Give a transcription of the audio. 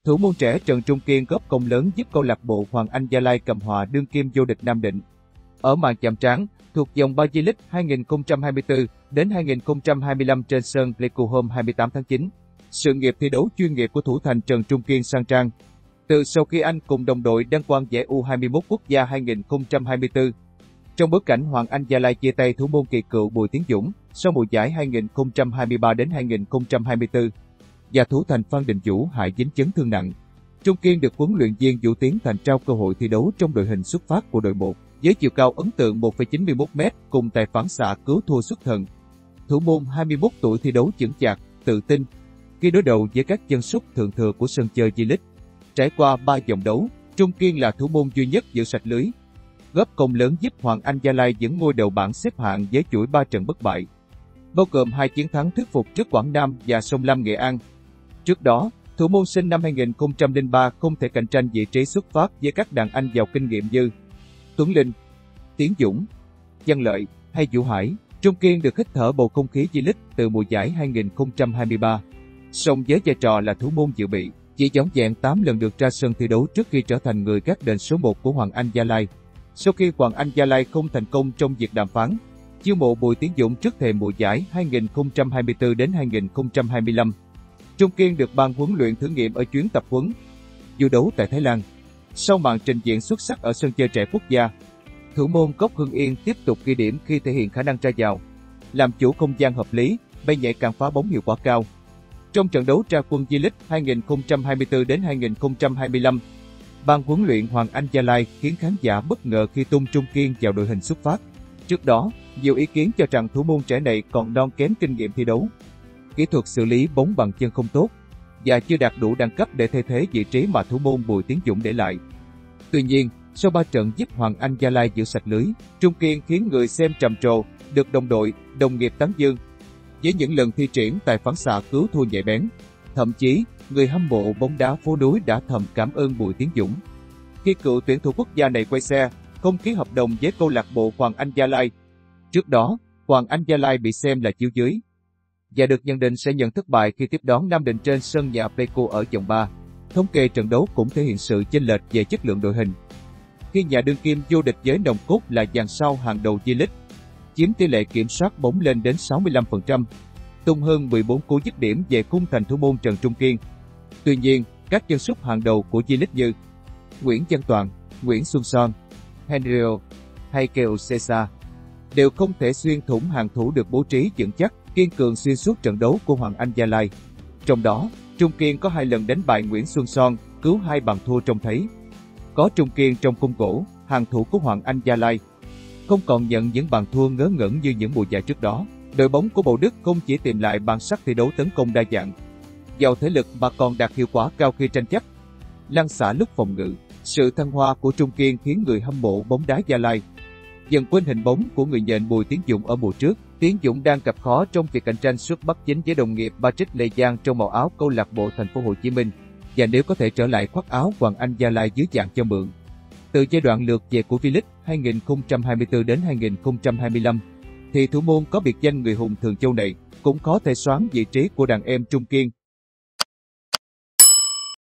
Thủ môn trẻ Trần Trung Kiên góp công lớn giúp câu lạc bộ Hoàng Anh Gia Lai cầm hòa đương kim vô địch Nam Định. Ở màn chạm trán, thuộc dòng 3 V-League 2024 đến 2025 trên sân Pleiku hôm 28 tháng 9, sự nghiệp thi đấu chuyên nghiệp của thủ thành Trần Trung Kiên sang trang. Từ sau khi anh cùng đồng đội đăng quang giải U21 quốc gia 2024, trong bối cảnh Hoàng Anh Gia Lai chia tay thủ môn kỳ cựu Bùi Tiến Dũng sau mùa giải 2023 đến 2024, và thủ thành Phan Đình Vũ hại dính chấn thương nặng, Trung Kiên được huấn luyện viên Vũ Tiến Thành trao cơ hội thi đấu trong đội hình xuất phát của đội 1, với chiều cao ấn tượng 1,91m cùng tài phản xạ cứu thua xuất thần. Thủ môn 21 tuổi thi đấu chững chạc, tự tin khi đối đầu với các chân sút thượng thừa của sân chơi V-League. Trải qua 3 vòng đấu, Trung Kiên là thủ môn duy nhất giữ sạch lưới, góp công lớn giúp Hoàng Anh Gia Lai vững ngôi đầu bảng xếp hạng với chuỗi 3 trận bất bại, bao gồm 2 chiến thắng thuyết phục trước Quảng Nam và Sông Lam Nghệ An. Trước đó, thủ môn sinh năm 2003 không thể cạnh tranh vị trí xuất phát với các đàn anh giàu kinh nghiệm như Tuấn Linh, Tiến Dũng, Văn Lợi hay Vũ Hải. Trung Kiên được hít thở bầu không khí V-League từ mùa giải 2023. Song với vai trò là thủ môn dự bị, chỉ vỏn vẹn 8 lần được ra sân thi đấu trước khi trở thành người gác đền số 1 của Hoàng Anh Gia Lai. Sau khi Hoàng Anh Gia Lai không thành công trong việc đàm phán chiêu mộ Bùi Tiến Dũng trước thềm mùa giải 2024 đến 2025, Trung Kiên được ban huấn luyện thử nghiệm ở chuyến tập huấn du đấu tại Thái Lan. Sau màn trình diễn xuất sắc ở sân chơi trẻ quốc gia, thủ môn gốc Hưng Yên tiếp tục ghi điểm khi thể hiện khả năng ra vào, làm chủ không gian hợp lý, bay nhảy càng phá bóng hiệu quả cao. Trong trận đấu ra quân V-League 2024 đến 2025, ban huấn luyện Hoàng Anh Gia Lai khiến khán giả bất ngờ khi tung Trung Kiên vào đội hình xuất phát. Trước đó, nhiều ý kiến cho rằng thủ môn trẻ này còn non kém kinh nghiệm thi đấu, kỹ thuật xử lý bóng bằng chân không tốt và chưa đạt đủ đẳng cấp để thay thế vị trí mà thủ môn Bùi Tiến Dũng để lại. Tuy nhiên, sau 3 trận giúp Hoàng Anh Gia Lai giữ sạch lưới, Trung Kiên khiến người xem trầm trồ, được đồng đội, đồng nghiệp tán dương với những lần thi triển tài phản xạ cứu thua nhạy bén. Thậm chí, người hâm mộ bóng đá phố núi đã thầm cảm ơn Bùi Tiến Dũng khi cựu tuyển thủ quốc gia này quay xe, không ký hợp đồng với câu lạc bộ Hoàng Anh Gia Lai. Trước đó, Hoàng Anh Gia Lai bị xem là chiếu dưới và được nhận định sẽ nhận thất bại khi tiếp đón Nam Định trên sân nhà Pleiku ở vòng 3. Thống kê trận đấu cũng thể hiện sự chênh lệch về chất lượng đội hình, khi nhà đương kim vô địch với nòng cốt là dàn sao hàng đầu V-League, chiếm tỷ lệ kiểm soát bóng lên đến 65%, tung hơn 14 cú dứt điểm về khung thành thủ môn Trần Trung Kiên. Tuy nhiên, các chân sút hàng đầu của V-League như Nguyễn Văn Toàn, Nguyễn Xuân Son, Henrio hay Keo Cesar đều không thể xuyên thủng hàng thủ được bố trí vững chắc, kiên cường xuyên suốt trận đấu của Hoàng Anh Gia Lai. Trong đó, Trung Kiên có 2 lần đánh bại Nguyễn Xuân Son, cứu 2 bàn thua trông thấy. Có Trung Kiên trong khung gỗ, hàng thủ của Hoàng Anh Gia Lai không còn nhận những bàn thua ngớ ngẩn như những mùa giải trước đó. Đội bóng của Bầu Đức không chỉ tìm lại bản sắc thi đấu tấn công đa dạng, giàu thể lực mà còn đạt hiệu quả cao khi tranh chấp, lăn xả lúc phòng ngự. Sự thăng hoa của Trung Kiên khiến người hâm mộ bóng đá Gia Lai dần quên hình bóng của người nhện Bùi Tiến Dũng ở mùa trước. Tiến Dũng đang gặp khó trong việc cạnh tranh suất bắt chính với đồng nghiệp Patrick Lê Giang trong màu áo câu lạc bộ Thành phố Hồ Chí Minh, và nếu có thể trở lại khoác áo Hoàng Anh Gia Lai dưới dạng cho mượn từ giai đoạn lượt về của V-League 2024 đến 2025, thì thủ môn có biệt danh người hùng Thường Châu này cũng có thể soán vị trí của đàn em Trung Kiên.